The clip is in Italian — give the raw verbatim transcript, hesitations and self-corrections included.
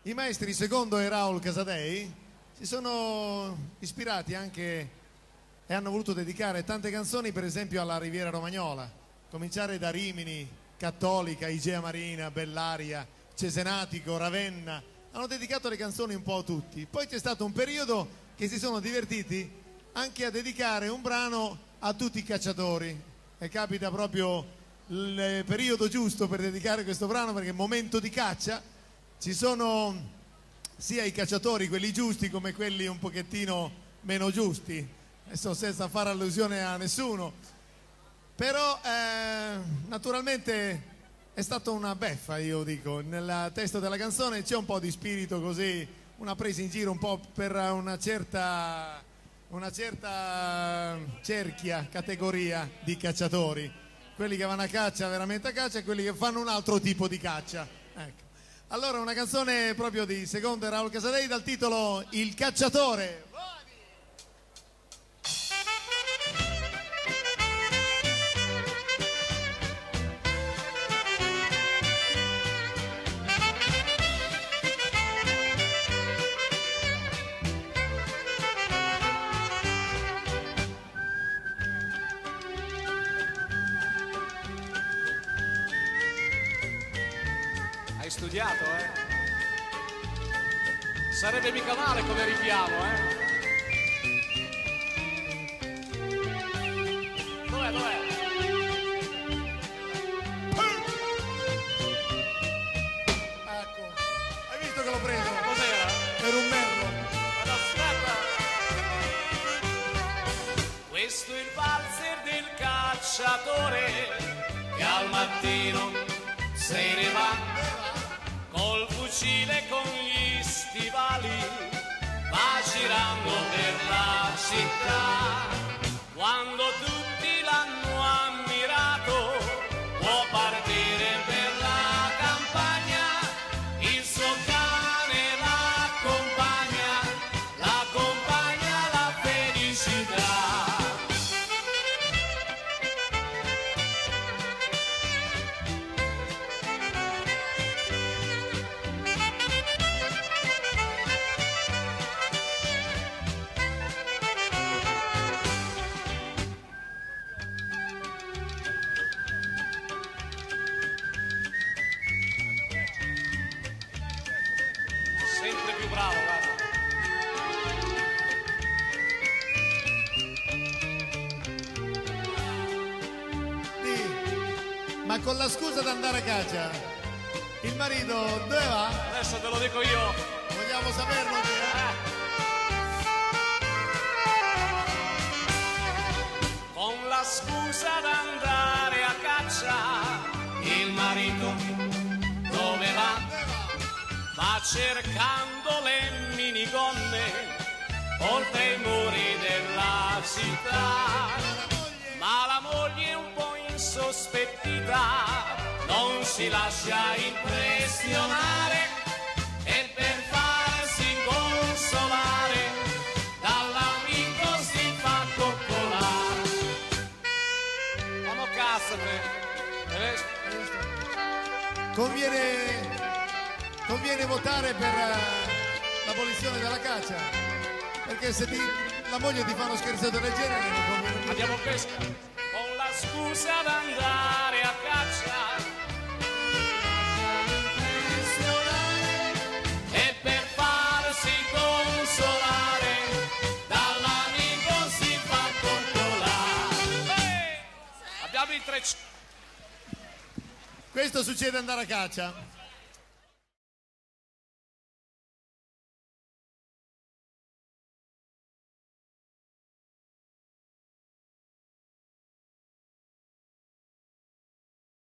i maestri Secondo e Raul Casadei si sono ispirati anche e hanno voluto dedicare tante canzoni, per esempio alla Riviera Romagnola, cominciare da Rimini, Cattolica, Igea Marina, Bellaria, Cesenatico, Ravenna. Hanno dedicato le canzoni un po' a tutti. Poi c'è stato un periodo che si sono divertiti anche a dedicare un brano a tutti i cacciatori, e capita proprio il periodo giusto per dedicare questo brano, perché è momento di caccia. Ci sono sia i cacciatori, quelli giusti, come quelli un pochettino meno giusti, adesso senza fare allusione a nessuno, però eh, naturalmente è stata una beffa, io dico. Nel testo della canzone c'è un po' di spirito così, una presa in giro un po' per una certa, una certa cerchia, categoria di cacciatori, quelli che vanno a caccia, veramente a caccia, e quelli che fanno un altro tipo di caccia. Ecco. Allora, una canzone proprio di Secondo e Raul Casadei dal titolo Il Cacciatore. Hai studiato, eh? Sarebbe mica male come richiamo, eh? Dov'è, dov'è? Ecco, hai visto che l'ho preso? Cos'era? Per un merlo. Ma aspetta! Questo è il valzer del cacciatore che al mattino se ne va col fucile, con gli stivali, va girando per la città. Quando tutti l'hanno ammirato, può partire per la campagna, il suo cane l'accompagna, l'accompagna la felicità. Sempre più bravo, guarda. Sì, ma con la scusa di andare a caccia, il marito dove va? Adesso te lo dico io. Vogliamo saperlo? Con la scusa d'andare a caccia, il marito dove va? Va cercando le minigonne oltre i muri della città, ma la moglie è un po' insospettita, non si lascia impressionare, e per farsi consolare dall'amico si fa coccolare. Vamo cazzo te! Conviene, conviene votare per uh, l'abolizione della caccia, perché se ti, la moglie ti fa uno scherzetto del genere non conviene. Andiamo a pesca con la scusa d'andare a caccia, e per farsi consolare dall'amico si fa coccolare. Hey! Abbiamo il tre. Questo succede andare a caccia.